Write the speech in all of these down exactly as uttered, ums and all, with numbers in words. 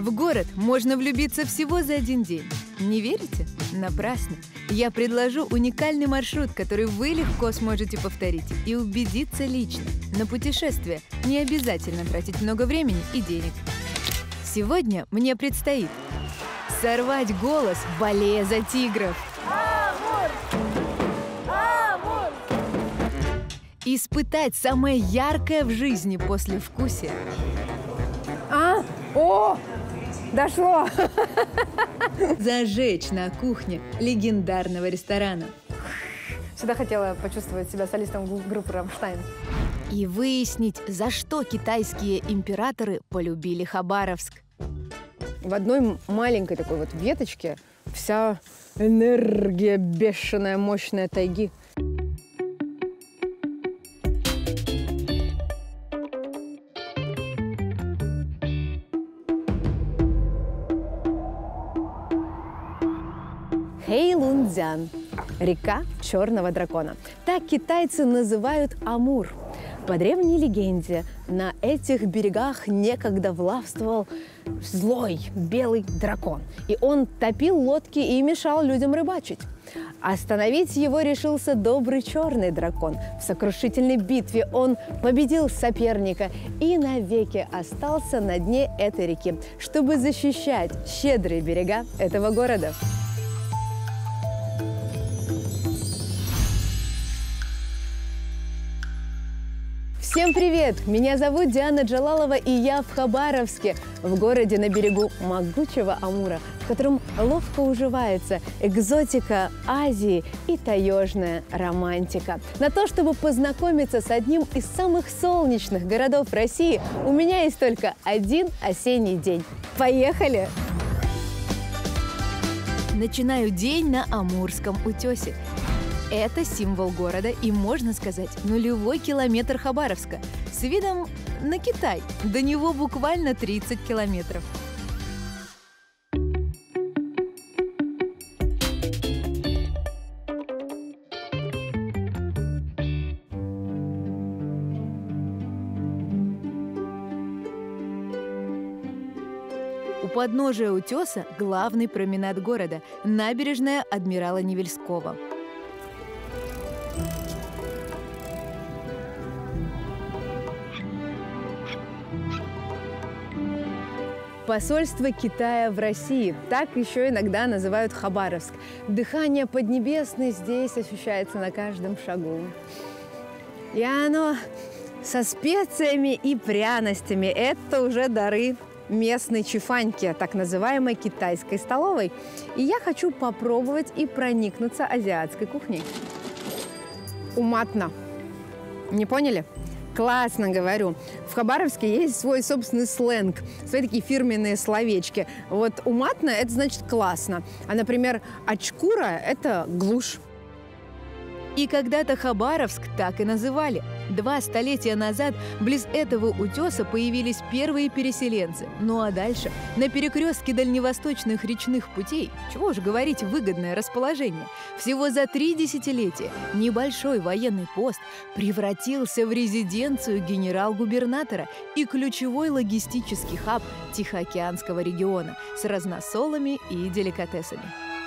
В город можно влюбиться всего за один день. Не верите? Напрасно. Я предложу уникальный маршрут, который вы легко сможете повторить и убедиться лично. На путешествие не обязательно тратить много времени и денег. Сегодня мне предстоит сорвать голос, болея за тигров. Амур! Амур! Испытать самое яркое в жизни послевкусие. А? О! Дошло! Зажечь на кухне легендарного ресторана. Всегда хотела почувствовать себя солистом группы «Рамштайн». И выяснить, за что китайские императоры полюбили Хабаровск. В одной маленькой такой вот веточке вся энергия бешеная, мощная тайги. Хэйлунцзян – река Черного дракона. Так китайцы называют Амур. По древней легенде, на этих берегах некогда властвовал злой белый дракон. И он топил лодки и мешал людям рыбачить. Остановить его решился добрый черный дракон. В сокрушительной битве он победил соперника и навеки остался на дне этой реки, чтобы защищать щедрые берега этого города. Всем привет! Меня зовут Диана Джалалова, и я в Хабаровске, в городе на берегу могучего Амура, в котором ловко уживается экзотика Азии и таежная романтика. На то, чтобы познакомиться с одним из самых солнечных городов России, у меня есть только один осенний день. Поехали! Начинаю день на Амурском утесе. Это символ города и, можно сказать, нулевой километр Хабаровска с видом на Китай. До него буквально тридцать километров. У подножия утеса главный променад города – набережная Адмирала Невельского. Посольство Китая в России. Так еще иногда называют Хабаровск. Дыхание Поднебесной здесь ощущается на каждом шагу. И оно со специями и пряностями. Это уже дары местной чифаньки, так называемой китайской столовой. И я хочу попробовать и проникнуться азиатской кухней. Уматно. Не поняли? Классно, говорю. В Хабаровске есть свой собственный сленг, свои такие фирменные словечки. Вот уматно – это значит классно. А, например, очкура – это глушь. И когда-то Хабаровск так и называли. Два столетия назад близ этого утеса появились первые переселенцы. Ну а дальше, на перекрестке дальневосточных речных путей, чего уж говорить, выгодное расположение, всего за три десятилетия небольшой военный пост превратился в резиденцию генерал-губернатора и ключевой логистический хаб Тихоокеанского региона с разносолами и деликатесами.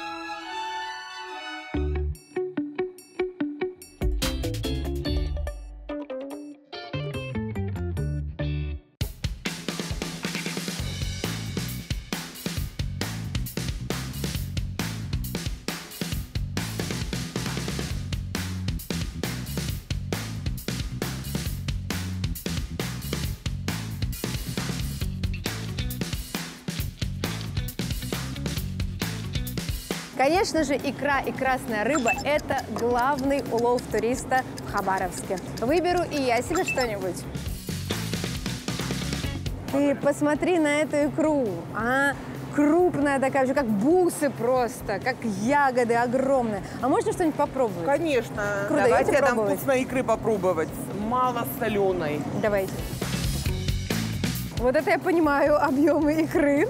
Конечно же, икра и красная рыба – это главный улов туриста в Хабаровске. Выберу и я себе что-нибудь. Ты посмотри на эту икру, а? Крупная такая, же, как бусы просто, как ягоды огромные. А можно что-нибудь попробовать? Конечно. Круто, давайте я дам пробовать. вкусной икры попробовать. Мало соленой. Давайте. Вот это я понимаю объемы икры.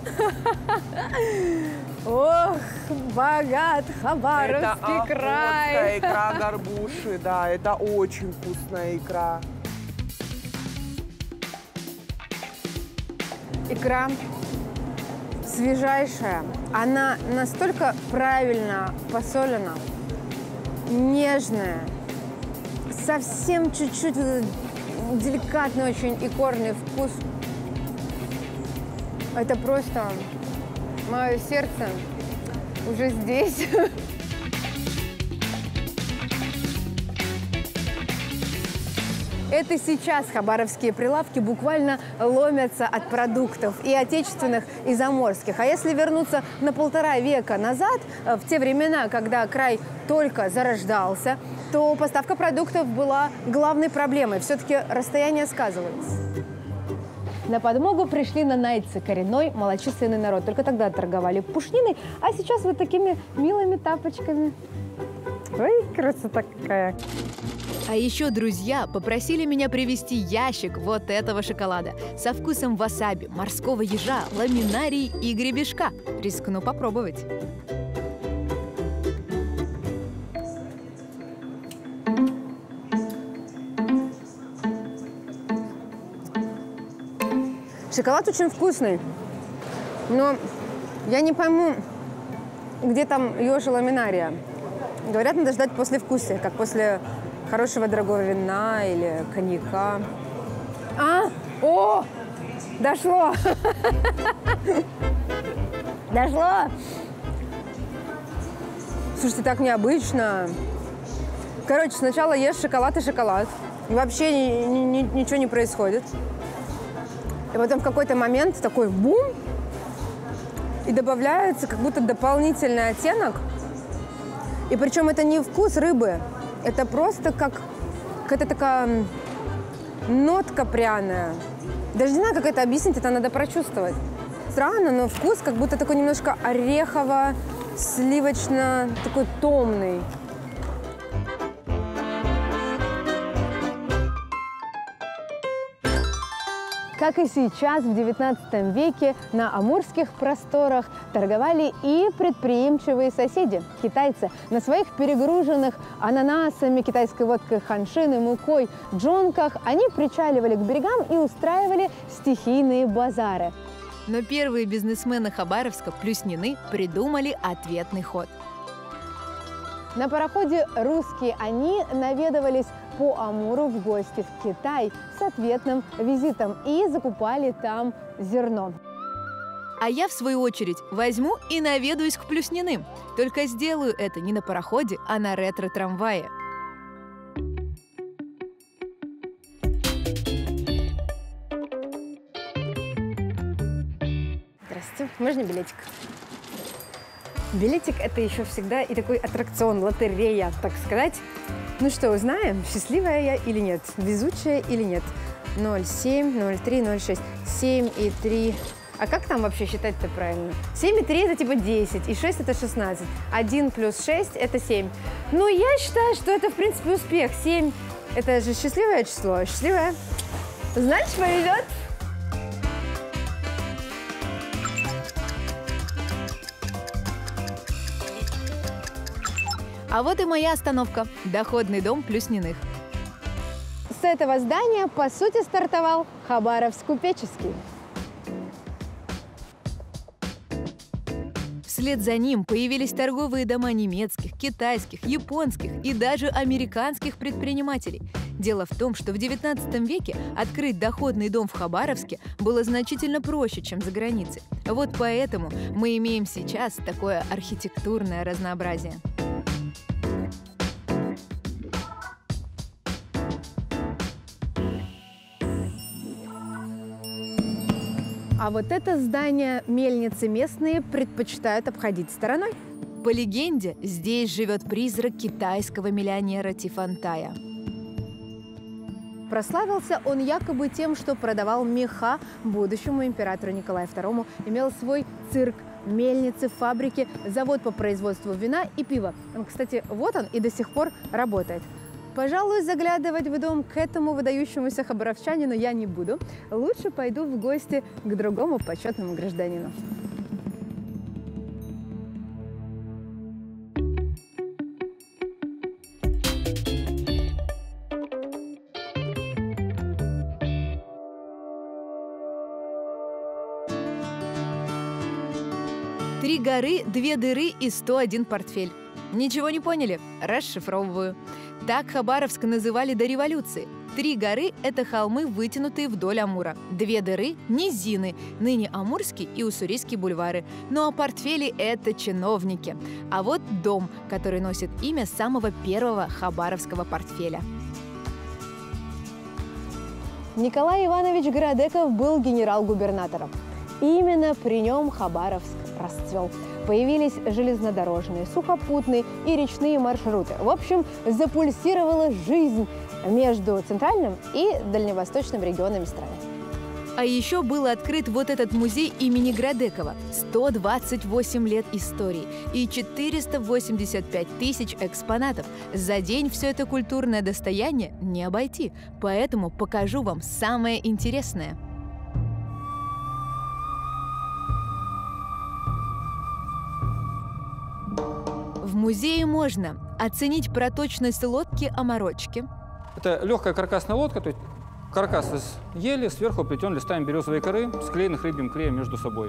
Ох, богат Хабаровский это край. Это икра горбуши, да, это очень вкусная икра. Икра свежайшая. Она настолько правильно посолена, нежная, совсем чуть-чуть деликатный очень икорный вкус. Это просто мое сердце уже здесь. Это сейчас хабаровские прилавки буквально ломятся от продуктов и отечественных, и заморских. А если вернуться на полтора века назад, в те времена, когда край только зарождался, то поставка продуктов была главной проблемой. Все-таки расстояние сказывалось. На подмогу пришли нанайцы, коренной малочисленный народ. Только тогда торговали пушниной, а сейчас вот такими милыми тапочками. Ой, красота какая! А еще друзья попросили меня привезти ящик вот этого шоколада со вкусом васаби, морского ежа, ламинарий и гребешка. Рискну попробовать. Шоколад очень вкусный, но я не пойму, где там ежи ламинария. Говорят, надо ждать послевкусия, как после хорошего дорогого вина или коньяка. А, о, дошло! Дошло! Слушайте, так необычно. Короче, сначала ешь шоколад и шоколад. И вообще ни, ни, ничего не происходит. И потом в какой-то момент такой бум, и добавляется как будто дополнительный оттенок. И причем это не вкус рыбы, это просто как какая-то такая нотка пряная. Даже не знаю, как это объяснить, это надо прочувствовать. Странно, но вкус как будто такой немножко орехово-сливочно, такой томный. Как и сейчас, в девятнадцатом веке, на амурских просторах торговали и предприимчивые соседи, китайцы. На своих перегруженных ананасами, китайской водкой ханшин и мукой джонках они причаливали к берегам и устраивали стихийные базары. Но первые бизнесмены Хабаровска, Плюснины, придумали ответный ход. На пароходе «Русские» они наведывались по Амуру в гости в Китай с ответным визитом и закупали там зерно. А я, в свою очередь, возьму и наведаюсь к Плюсниным. Только сделаю это не на пароходе, а на ретро-трамвае. Здравствуйте. Можно билетик? Билетик – это еще всегда и такой аттракцион, лотерея, так сказать. Ну что, узнаем, счастливая я или нет, везучая или нет. ноль семь, ноль три, ноль шесть, семь и три. А как там вообще считать-то правильно? семь и три – это типа десять, и шесть – это шестнадцать. один плюс шесть – это семь. Ну, я считаю, что это, в принципе, успех. семь – это же счастливое число. Счастливое. Значит, повезет. А вот и моя остановка – доходный дом Плюсниных. С этого здания, по сути, стартовал Хабаровск купеческий. Вслед за ним появились торговые дома немецких, китайских, японских и даже американских предпринимателей. Дело в том, что в девятнадцатом веке открыть доходный дом в Хабаровске было значительно проще, чем за границей. Вот поэтому мы имеем сейчас такое архитектурное разнообразие. А вот это здание мельницы местные предпочитают обходить стороной. По легенде, здесь живет призрак китайского миллионера Тифантая. Прославился он якобы тем, что продавал меха будущему императору Николаю второму, имел свой цирк, мельницы, фабрики, завод по производству вина и пива. Кстати, вот он и до сих пор работает. Пожалуй, заглядывать в дом к этому выдающемуся хабаровчанину я не буду. Лучше пойду в гости к другому почетному гражданину. Три горы, две дыры и сто один портфель. Ничего не поняли? Расшифровываю. Так Хабаровск называли до революции. Три горы – это холмы, вытянутые вдоль Амура. Две дыры – низины, ныне Амурский и Уссурийский бульвары. Ну а портфели – это чиновники. А вот дом, который носит имя самого первого хабаровского портфеля. Николай Иванович Градеков был генерал-губернатором. Именно при нем Хабаровск расцвел. Появились железнодорожные, сухопутные и речные маршруты. В общем, запульсировала жизнь между центральным и дальневосточным регионами страны. А еще был открыт вот этот музей имени Градекова. сто двадцать восемь лет истории и четыреста восемьдесят пять тысяч экспонатов. За день все это культурное достояние не обойти. Поэтому покажу вам самое интересное. В музее можно оценить проточность лодки «Оморочки». Это легкая каркасная лодка, то есть каркас из ели, сверху плетен листами березовой коры, склеенных рыбьим клеем между собой.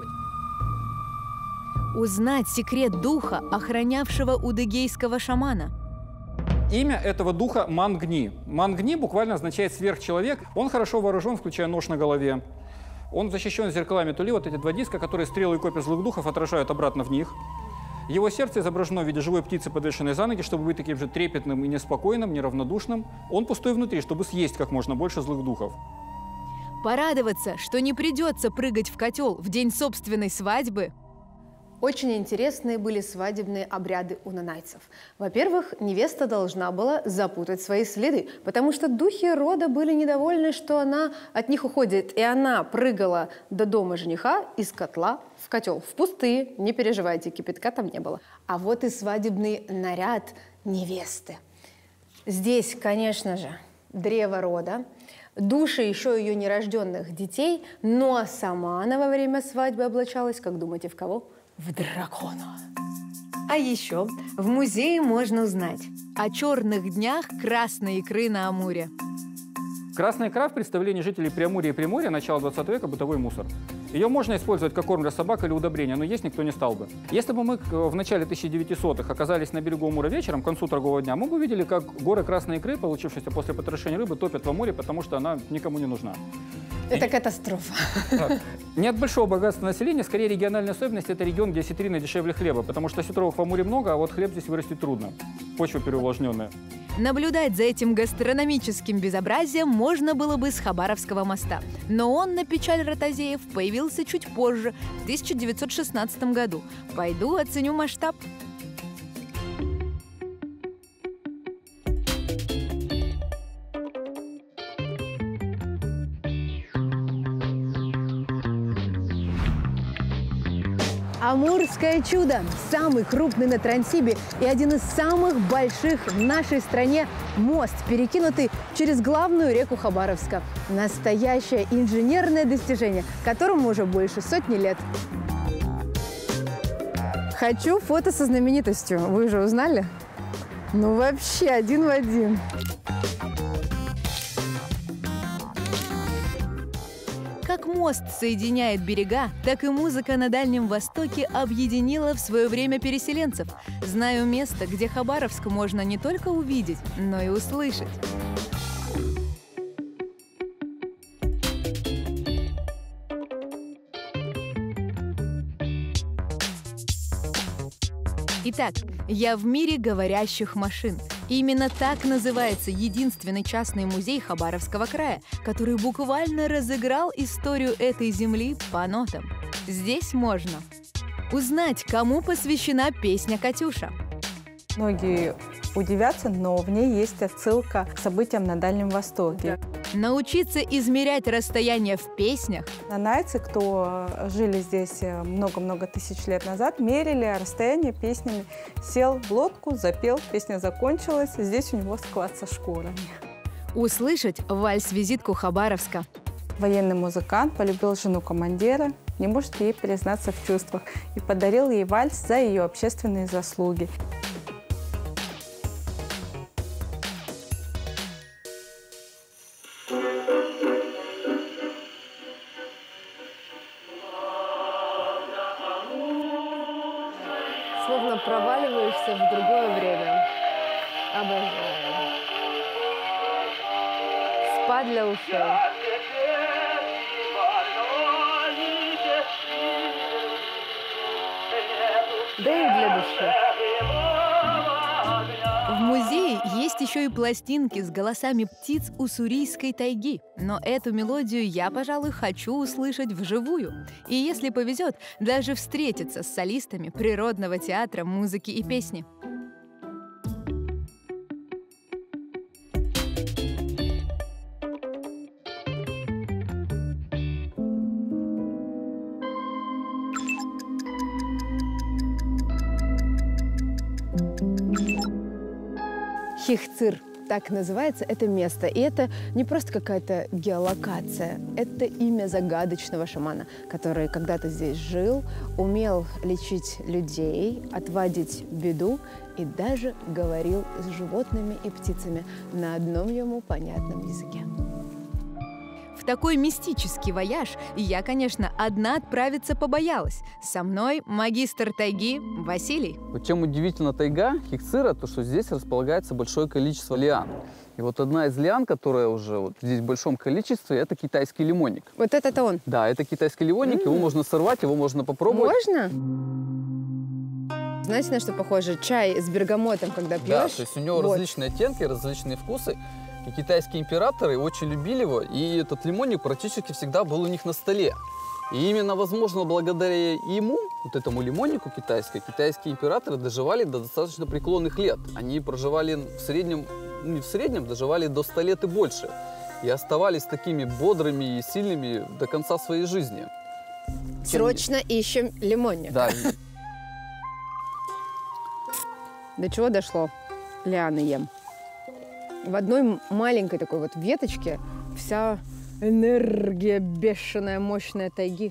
Узнать секрет духа, охранявшего удыгейского шамана. Имя этого духа Мангни. Мангни буквально означает сверхчеловек. Он хорошо вооружен, включая нож на голове. Он защищен зеркалами Тули, вот эти два диска, которые стрелы и копья злых духов отражают обратно в них. Его сердце изображено в виде живой птицы, подвешенной за ноги, чтобы быть таким же трепетным и неспокойным, неравнодушным. Он пустой внутри, чтобы съесть как можно больше злых духов. Порадоваться, что не придется прыгать в котел в день собственной свадьбы. Очень интересные были свадебные обряды у нанайцев. Во-первых, невеста должна была запутать свои следы, потому что духи рода были недовольны, что она от них уходит, и она прыгала до дома жениха из котла в котел. В пустые, не переживайте, кипятка там не было. А вот и свадебный наряд невесты. Здесь, конечно же, древо рода, души еще ее нерожденных детей, но сама она во время свадьбы облачалась, как думаете, в кого? В дракона. А еще в музее можно узнать о черных днях красной икры на Амуре. Красная икра в представлении жителей Преамурья и Приморья начала двадцатого века бытовой мусор. Ее можно использовать как корм для собак или удобрения, но есть никто не стал бы. Если бы мы в начале тысяча девятисотых оказались на берегу Амура вечером, к концу торгового дня, мы бы увидели, как горы красной икры, получившиеся после потрошения рыбы, топят в Амуре, потому что она никому не нужна. Это катастрофа. Так. Не от большого богатства населения, скорее региональная особенность – это регион, где осетрина дешевле хлеба, потому что осетровых в Амуре много, а вот хлеб здесь вырастить трудно. Почва переувлажненная. Наблюдать за этим гастрономическим безобразием можно было бы с Хабаровского моста. Но он, на печаль ротозеев, появился чуть позже, в тысяча девятьсот шестнадцатом году. Пойду оценю масштаб. Амурское чудо – самый крупный на Транссибе и один из самых больших в нашей стране мост, перекинутый через главную реку Хабаровска. Настоящее инженерное достижение, которому уже больше сотни лет. Хочу фото со знаменитостью. Вы уже узнали? Ну вообще один в один. Как мост соединяет берега, так и музыка на Дальнем Востоке объединила в свое время переселенцев. Знаю место, где Хабаровск можно не только увидеть, но и услышать. Итак, я в мире говорящих машин. Именно так называется единственный частный музей Хабаровского края, который буквально разыграл историю этой земли по нотам. Здесь можно узнать, кому посвящена песня «Катюша». Многие удивятся, но в ней есть отсылка к событиям на Дальнем Востоке. Научиться измерять расстояние в песнях. Нанайцы, кто жили здесь много-много тысяч лет назад, мерили расстояние песнями. Сел в лодку, запел, песня закончилась, здесь у него склад со шкурами. Услышать вальс-визитку Хабаровска. Военный музыкант полюбил жену командира, не может ей признаться в чувствах, и подарил ей вальс за ее общественные заслуги. проваливаешься в другое время. Обожаю. Спа для ушей. Да и для души. В музее есть еще и пластинки с голосами птиц уссурийской тайги. Но эту мелодию я, пожалуй, хочу услышать вживую. И если повезет, даже встретиться с солистами природного театра музыки и песни. Хихцир. Так называется это место. И это не просто какая-то геолокация. Это имя загадочного шамана, который когда-то здесь жил, умел лечить людей, отводить беду и даже говорил с животными и птицами на одном ему понятном языке. В такой мистический вояж я, конечно, одна отправиться побоялась. Со мной магистр тайги Василий. Вот чем удивительна тайга Хихцира, то что здесь располагается большое количество лиан. И вот одна из лиан, которая уже вот здесь в большом количестве, это китайский лимонник. Вот это-то он? Да, это китайский лимонник, mm-hmm. его можно сорвать, его можно попробовать. Можно? Знаете, на что похоже? Чай с бергамотом, когда пьешь. Да, то есть у него вот. различные оттенки, различные вкусы. И китайские императоры очень любили его, и этот лимонник практически всегда был у них на столе. И именно, возможно, благодаря ему, вот этому лимоннику китайскому, китайские императоры доживали до достаточно преклонных лет. Они проживали в среднем, ну не в среднем, доживали до ста лет и больше. И оставались такими бодрыми и сильными до конца своей жизни. Срочно ищем лимонник. Да. До чего дошло? Лианы ем. В одной маленькой такой вот веточке вся энергия бешеная, мощная тайги.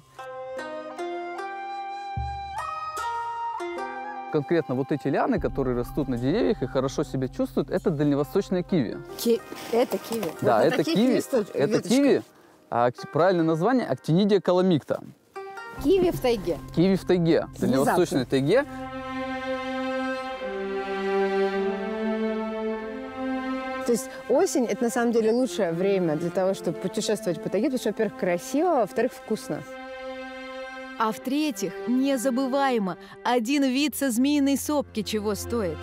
Конкретно вот эти лианы, которые растут на деревьях и хорошо себя чувствуют, это дальневосточная киви. Ки... Это киви? Да, вот это киви. Листоч... Это веточка. киви. А правильное название – Actinidea calamicta. Киви в тайге. Киви в тайге, в дальневосточной тайге. То есть осень – это на самом деле лучшее время для того, чтобы путешествовать по тайге, потому что, во-первых, красиво, а во-вторых, вкусно. А в-третьих, незабываемо, один вид со змеиной сопки чего стоит.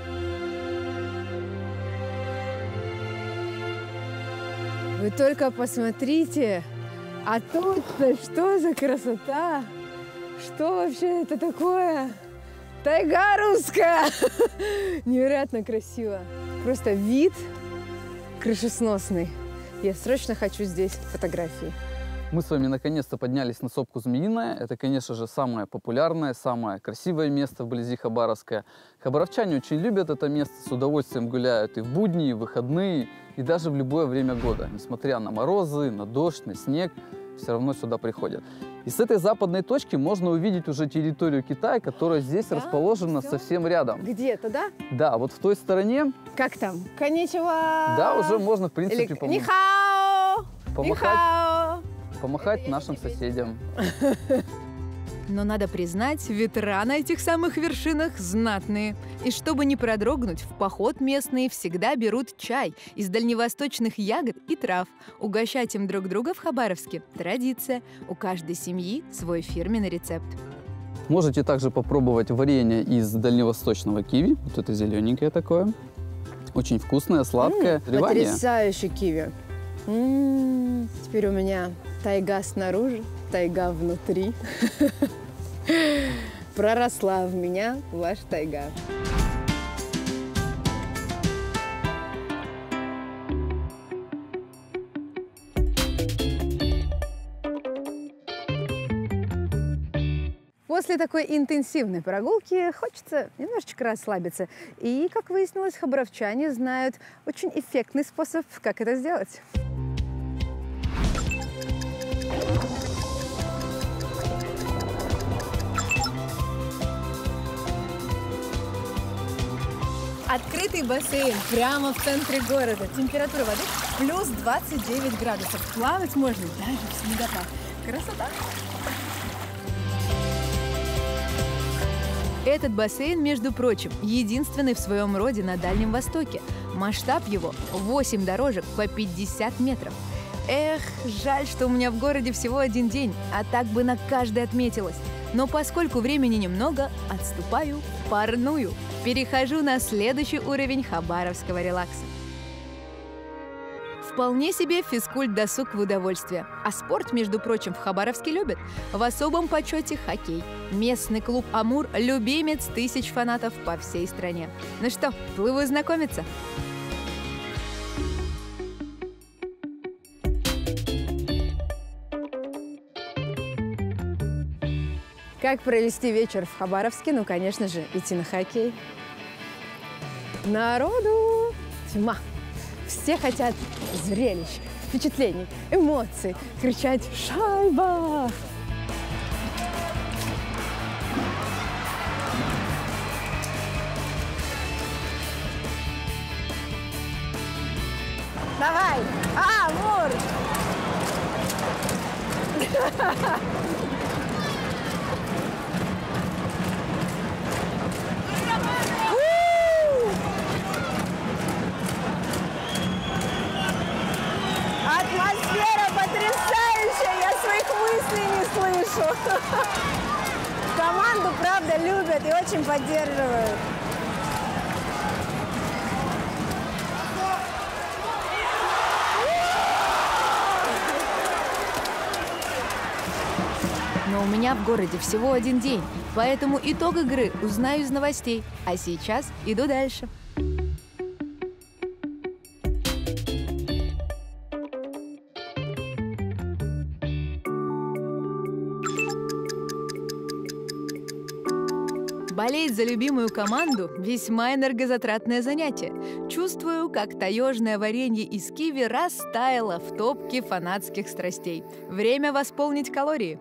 Вы только посмотрите, а тут-то что за красота? Что вообще это такое? Тайга русская! Невероятно красиво. Просто вид крышесносный. Я срочно хочу здесь фотографии. Мы с вами наконец-то поднялись на сопку Змеиная. Это, конечно же, самое популярное, самое красивое место вблизи Хабаровска. Хабаровчане очень любят это место, с удовольствием гуляют и в будни, и в выходные, и даже в любое время года. Несмотря на морозы, на дождь, на снег, все равно сюда приходят. И с этой западной точки можно увидеть уже территорию Китая, которая здесь да, расположена все? совсем рядом. Где-то, да? Да, вот в той стороне. Как там? Конничева! Да, уже можно, в принципе, Или... пом... Нихао! помахать, Нихао! помахать нашим соседям. Но надо признать, ветра на этих самых вершинах знатные. И чтобы не продрогнуть, в поход местные всегда берут чай из дальневосточных ягод и трав. Угощать им друг друга в Хабаровске – традиция. У каждой семьи свой фирменный рецепт. Можете также попробовать варенье из дальневосточного киви. Вот это зелененькое такое. Очень вкусное, сладкое. М-м, потрясающий киви. М-м-м. Теперь у меня тайга снаружи, тайга внутри. Проросла в меня ваша тайга. После такой интенсивной прогулки хочется немножечко расслабиться. И, как выяснилось, хабаровчане знают очень эффектный способ, как это сделать. Открытый бассейн прямо в центре города. Температура воды плюс двадцать девять градусов. Плавать можно даже в снегопад. Красота! Этот бассейн, между прочим, единственный в своем роде на Дальнем Востоке. Масштаб его – восемь дорожек по пятьдесят метров. Эх, жаль, что у меня в городе всего один день, а так бы на каждый отметилась. Но поскольку времени немного, отступаю в парную. Перехожу на следующий уровень хабаровского релакса. Вполне себе физкульт-досуг в удовольствие. А спорт, между прочим, в Хабаровске любят. В особом почете хоккей. Местный клуб «Амур» – любимец тысяч фанатов по всей стране. Ну что, плыву знакомиться? Как провести вечер в Хабаровске? Ну, конечно же, идти на хоккей. Народу тьма. Все хотят зрелищ, впечатлений, эмоций, кричать «Шайба!». Давай! Амур! Атмосфера потрясающая! Я своих мыслей не слышу. Команду, правда, любят и очень поддерживают. Но у меня в городе всего один день, поэтому итог игры узнаю из новостей. А сейчас иду дальше. Болеть за любимую команду – весьма энергозатратное занятие. Чувствую, как таежное варенье из киви растаяло в топке фанатских страстей. Время восполнить калории.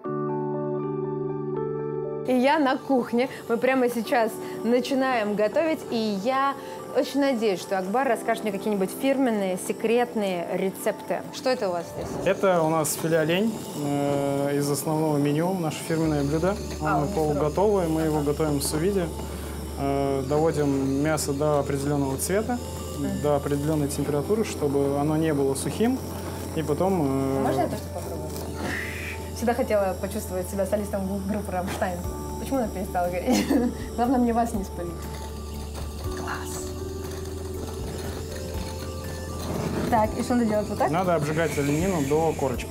И я на кухне. Мы прямо сейчас начинаем готовить, и я очень надеюсь, что Акбар расскажет мне какие-нибудь фирменные, секретные рецепты. Что это у вас здесь? Это у нас филе олень э, из основного меню, наше фирменное блюдо. Оно А, полуготовое, мы его готовим в су-виде. Э, доводим мясо до определенного цвета, mm. до определенной температуры, чтобы оно не было сухим. И потом... Э, Можно я тоже попробую? Всегда хотела почувствовать себя солистом группы «Рамштайн». Почему она перестала гореть? Главное, мне вас не спалить. Класс. Так, и что надо делать? Вот так? Надо обжигать оленину до корочки.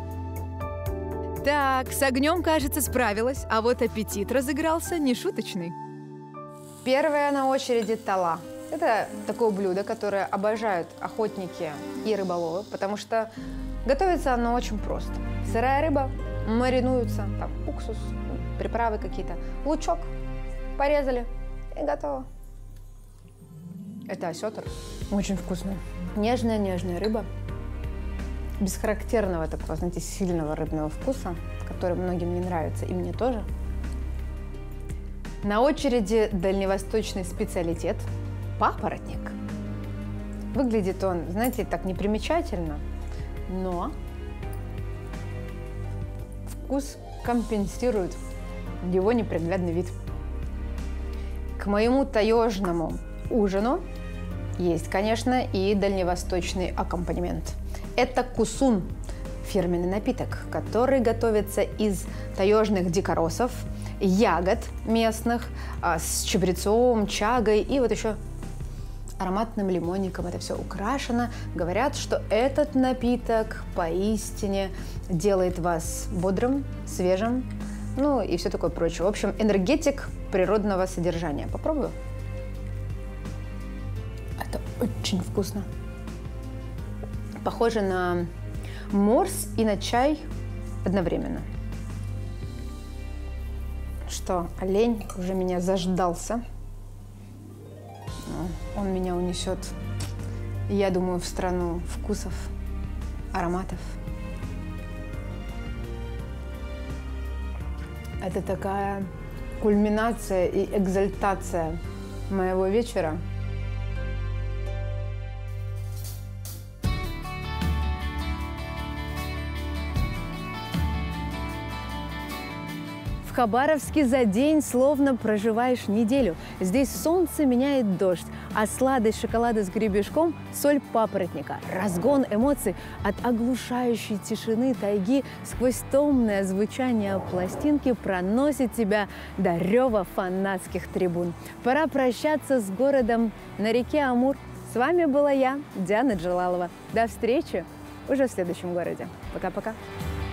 Так, с огнем, кажется, справилась, а вот аппетит разыгрался нешуточный. Первая на очереди тала. Это такое блюдо, которое обожают охотники и рыболовы, потому что готовится оно очень просто. Сырая рыба маринуется, там уксус, приправы какие-то, лучок порезали и готово. Это осетр. Очень вкусно. Нежная-нежная рыба. Без характерного такого, знаете, сильного рыбного вкуса, который многим не нравится, и мне тоже. На очереди дальневосточный специалитет – папоротник. Выглядит он, знаете, так непримечательно, но вкус компенсирует его неприглядный вид. К моему таежному ужину есть, конечно, и дальневосточный аккомпанемент. Это кусун – фирменный напиток, который готовится из таежных дикоросов, ягод местных, с чабрецом, чагой и вот еще ароматным лимонником. Это все украшено. Говорят, что этот напиток поистине делает вас бодрым, свежим, ну и все такое прочее. В общем, энергетик природного содержания. Попробую. Это очень вкусно. Похоже на морс и на чай одновременно. Что, олень уже меня заждался. Он меня унесет, я думаю, в страну вкусов, ароматов. Это такая кульминация и экзальтация моего вечера. В Хабаровске за день словно проживаешь неделю. Здесь солнце меняет дождь, а сладость шоколада с гребешком – соль папоротника. Разгон эмоций от оглушающей тишины тайги сквозь томное звучание пластинки проносит тебя до рева фанатских трибун. Пора прощаться с городом на реке Амур. С вами была я, Диана Джалалова. До встречи уже в следующем городе. Пока-пока.